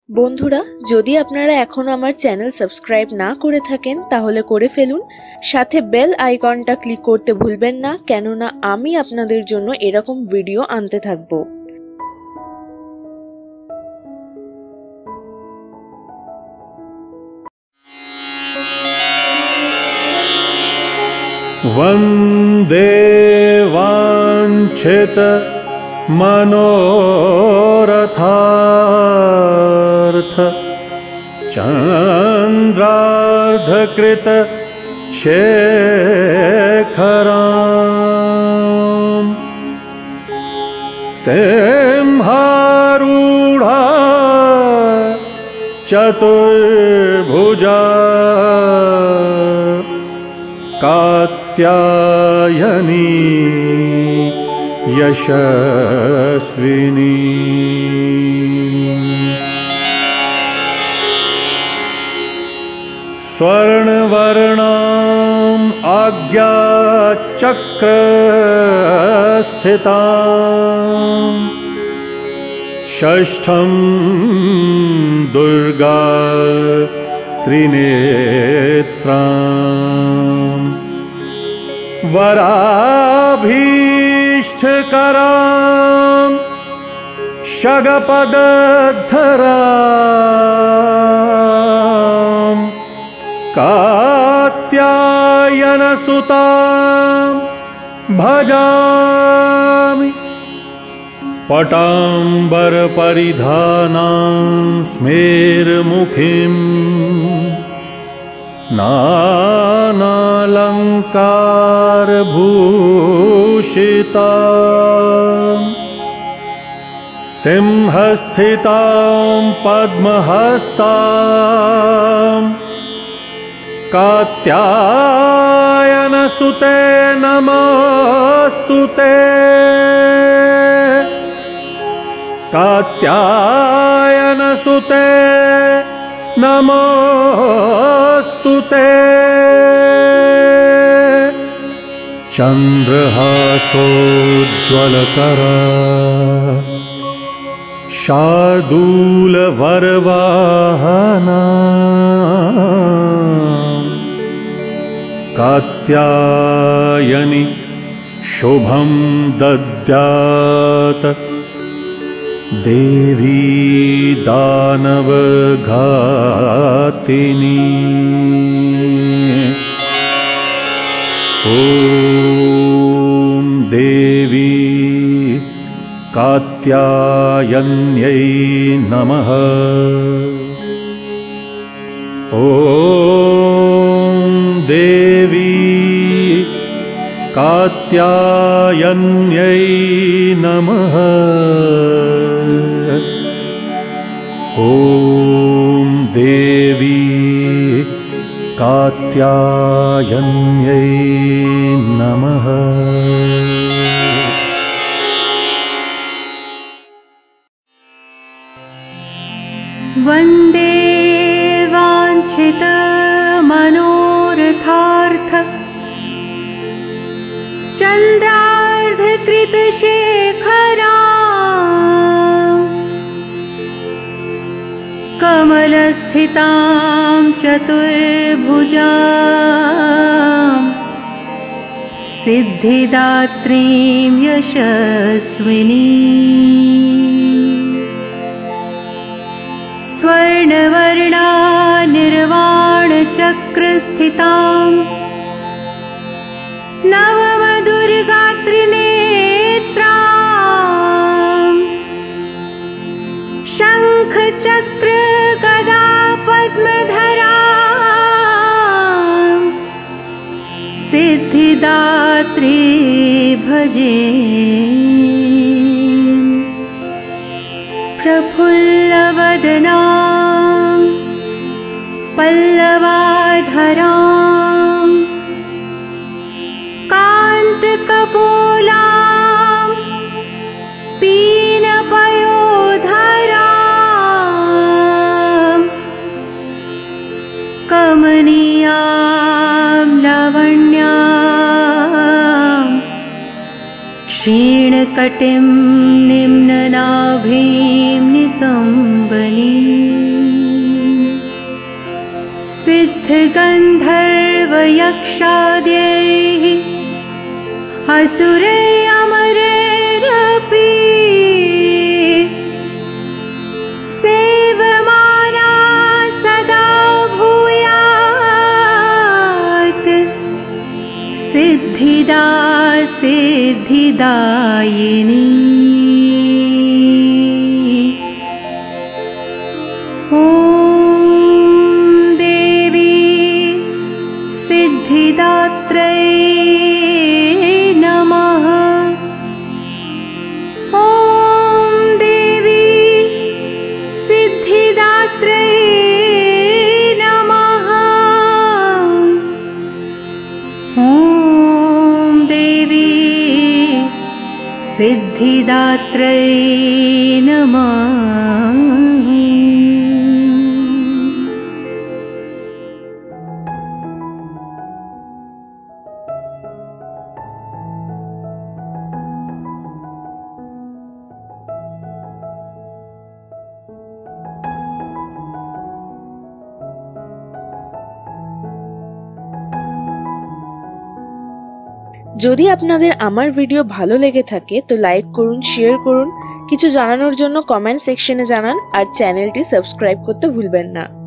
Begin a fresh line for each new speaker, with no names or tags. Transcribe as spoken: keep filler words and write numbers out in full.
বন্ধুরা, যদি আপনারা এখনো আমার চ্যানেল সাবস্ক্রাইব না করে থাকেন তাহলে করে ফেলুন। সাথে বেল আইকনটা ক্লিক করতে ভুলবেন না, কেননা আমি আপনাদের জন্য এরকম ভিডিও আনতে থাকব।
वन्दे वाञ्छित मनोरथार्थ चन्द्रार्धकृत शेखराम् सिंहारूढा चतुर्भुजा कात्यायनी यशस्विनी स्वर्णवर्णाम् आज्ञाचक्रस्थिताम् षष्ठं दुर्गा त्रिनेत्राम् वराभीष्टकराम् शगपदधराम् कात्यायनसुताम् भजामि पटाम्बरपरिधानां स्मेरमुखीम् नानालङ्कारभूषिताम् सिंहस्थितां पद्महस्ताम् कात्यायनसुते नमोऽस्तुते कात्यायनसुते नमोऽस्तुते चन्द्रहासोज्ज्वलकरा शार्दूलवरवाहना कात्यायनि शुभं दद्यात् देवी दानवघातिनी ॐ देवी कात्यायन्यै नमः। ॐ देवी कात्यायन्यै नमः। ॐ देवी कात्यायन्यै नमः।
वन्दे वाञ्छित मनोरथार्थ चन्द्रार्धकृत शेखराम् कमलस्थितां चतुर्भुजाम् सिद्धिदात्रीं यशस्विनी स्वर्णवर्णा निर्वाणचक्रस्थिताम् नवमदुर्गात्रिनेत्राम् शङ्खचक्र गदा पद्मधराम् सिद्धिदात्री भजे प्रफुल्लवदनां पल्लवाधरां कान्तकपोलां पीनपयोधरां कमनीयां लावण्यां क्षीणकटिं निम्ननाभिं नितम्बनीं सिद्धगन्धर्वयक्षाद्यैः असुरैरमरैरपि सेवमाना सदा भूयात् सिद्धिदा सिद्धिदायिनी। ॐ देवी सिद्धिदात्रै नमः। ॐ देवी सिद्धिदात्रै नमः। ॐ देवी सिद्धिदात्रै नमः।
যদি আপনাদের আমার ভিডিও ভালো লেগে থাকে তো লাইক করুন, শেয়ার করুন, কিছু জানানোর জন্য কমেন্ট সেকশনে জানান আর চ্যানেলটি সাবস্ক্রাইব করতে ভুলবেন না।